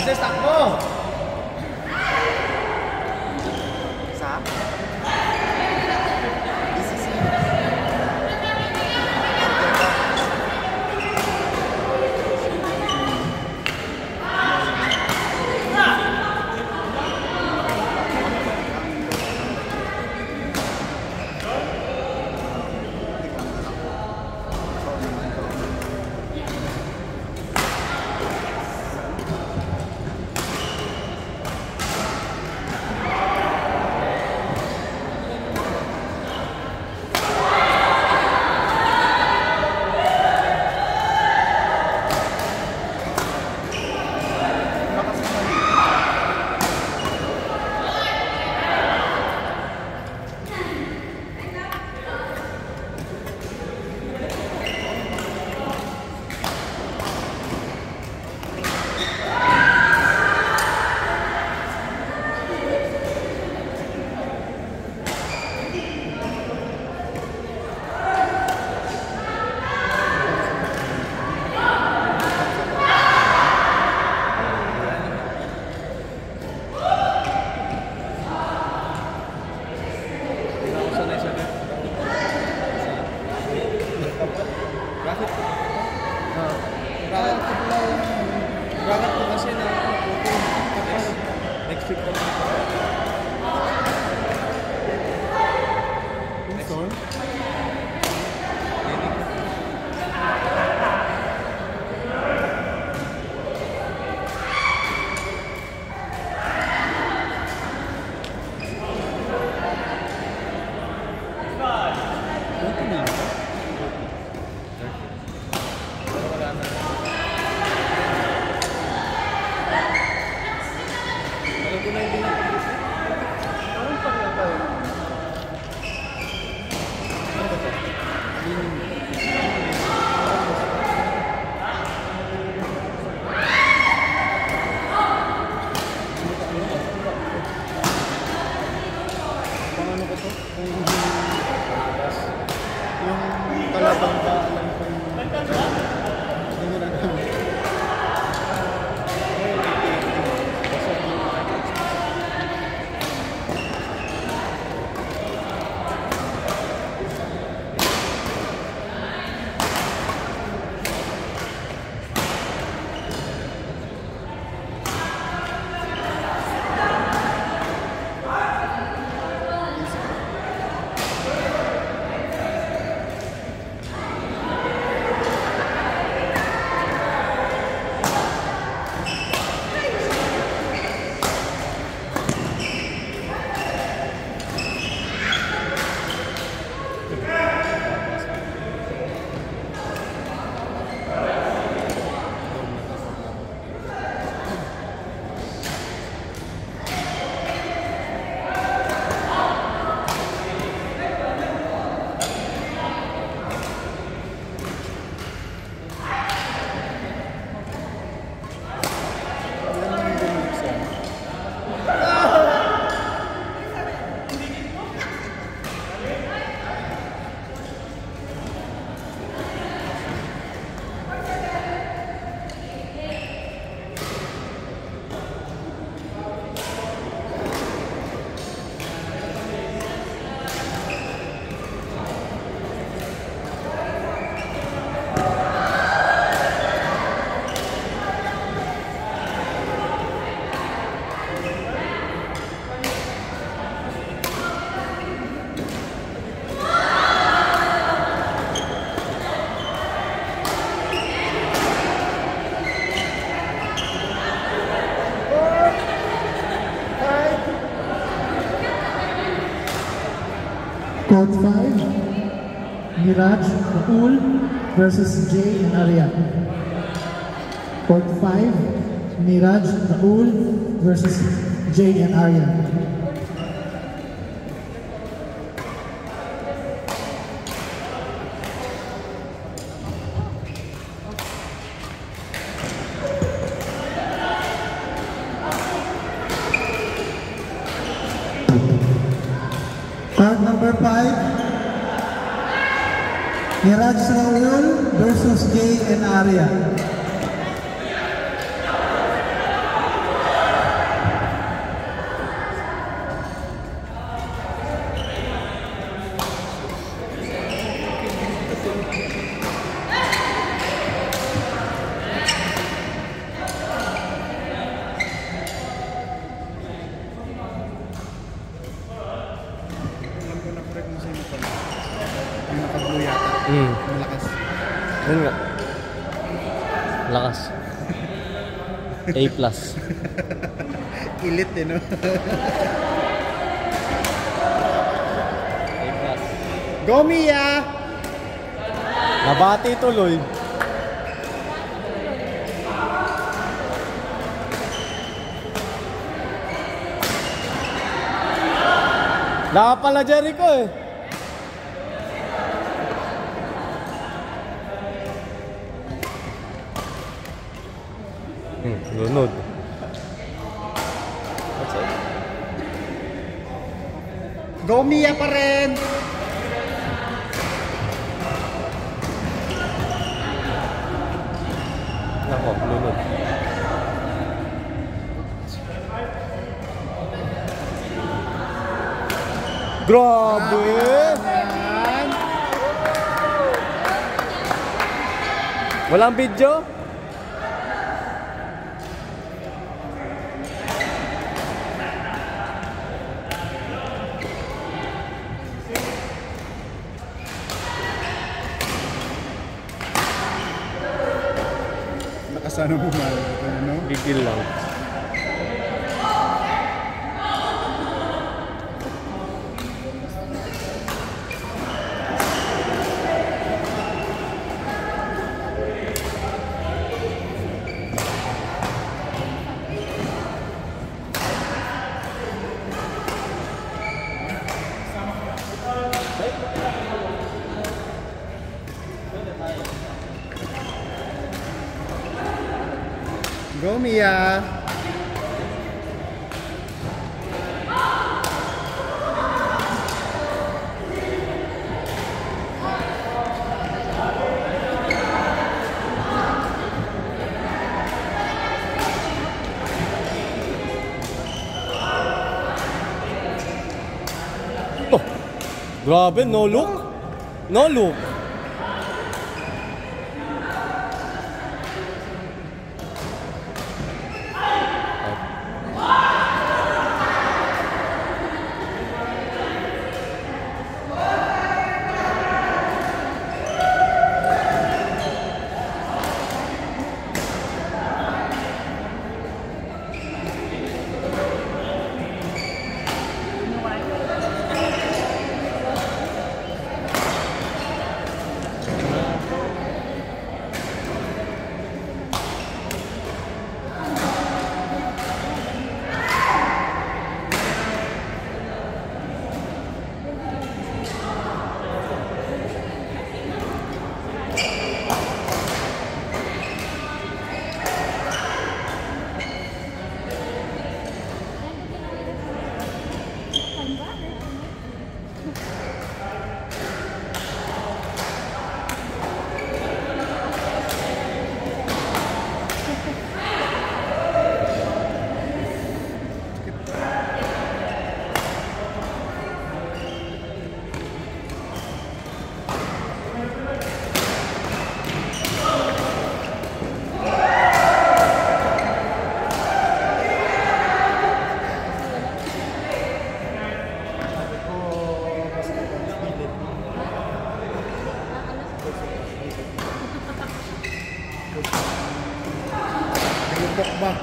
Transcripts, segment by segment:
Bisa start mo! Sa? Bakit ko kasi na next week ko na ito. Next week? Yung kalabang ba alam kung Court 5, Niraj Rahul versus Jay and Arya. Court 5, Niraj Rahul versus Jay and Arya. Card number 5, Niraj Rahul versus Jay and Arya. Yung naka-blue yata. Malakas. Yun nga. Lakas. A+. Ilit eh, no? A+. Go, Mia! Nabati tuloy. Naka pala Jericho eh. Lunod. Go, Mia pa rin! Nako, lunod. Grabe! Walang video? Nakasana bumalo ito, no? Gigil lang. Go, Mia! Oh, grabe, no look? No look. Bukbok ba?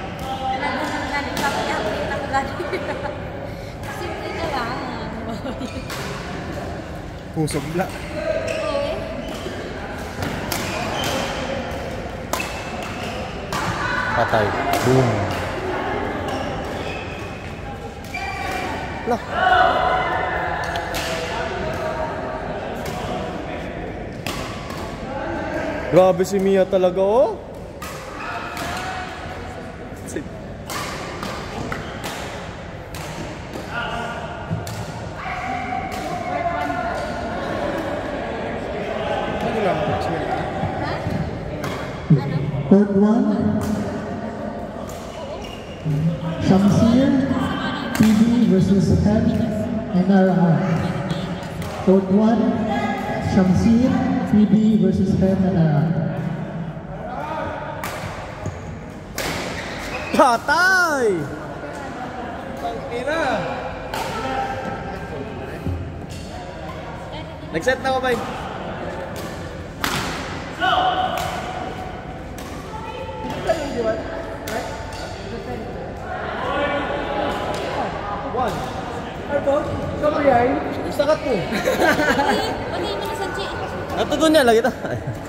Simple ka lang. Pusog bla. Patay. Boom. Lah. Grabe si Mia talaga, oh. Ano lang? Sila. Court 1. Shamsir, PB versus Hem, NRR. Court 1. Shamsir, PB versus Hem, NRR. Patay! Nag-set na ko ba? One. Isa ka to. Pati mo na sa G. Nato doon niya lagi ta.